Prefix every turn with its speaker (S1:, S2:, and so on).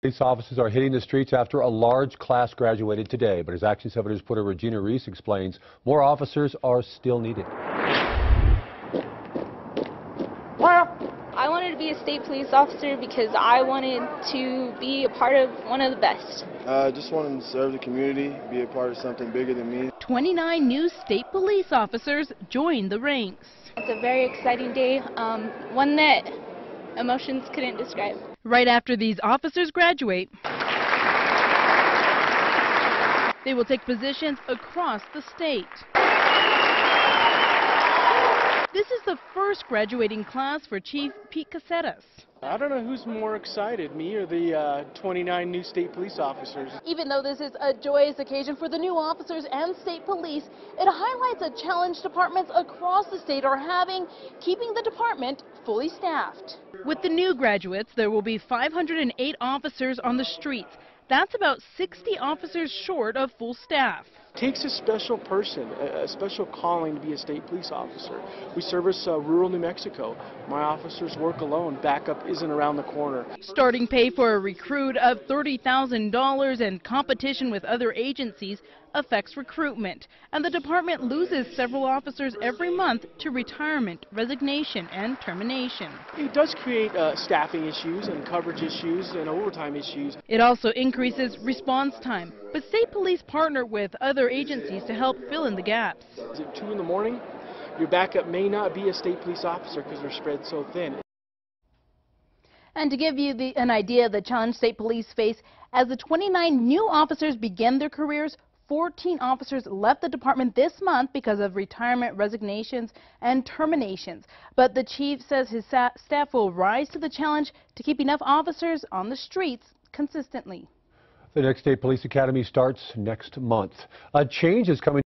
S1: Police officers are hitting the streets after a large class graduated today, but as Action 7 reporter Regina Reese explains, more officers are still needed.
S2: I wanted to be a state police officer because I wanted to be a part of one of the best.
S3: I just wanted to serve the community, be a part of something bigger than me.
S4: 29 new state police officers joined the ranks.
S2: It's a very exciting day, one that emotions couldn't describe.
S4: Right after these officers graduate, they will take positions across the state. This is the first graduating class for Chief Pete Casetas.
S5: I don't know who's more excited, me or the 29 new state police officers.
S4: Even though this is a joyous occasion for the new officers and state police, it highlights a challenge departments across the state are having, keeping the department fully staffed. With the new graduates, there will be 508 officers on the streets. That's about 60 officers short of full staff.
S5: It takes a special person, a special calling to be a state police officer. We service rural New Mexico. My officers work alone. Backup isn't around the corner.
S4: Starting pay for a recruit of $30,000 and competition with other agencies affects recruitment. And the department loses several officers every month to retirement, resignation, and termination.
S5: It does create staffing issues and coverage issues and overtime issues.
S4: It also increases response time. But state police partner with other agencies to help fill in the gaps.
S5: At 2 in the morning, your backup may not be a state police officer because they're spread so thin.
S4: And to give you an idea of the challenge state police face, as the 29 new officers begin their careers, 14 officers left the department this month because of retirement, resignations, and terminations. But the chief says his staff will rise to the challenge to keep enough officers on the streets consistently.
S1: The next State Police Academy starts next month. A change is coming.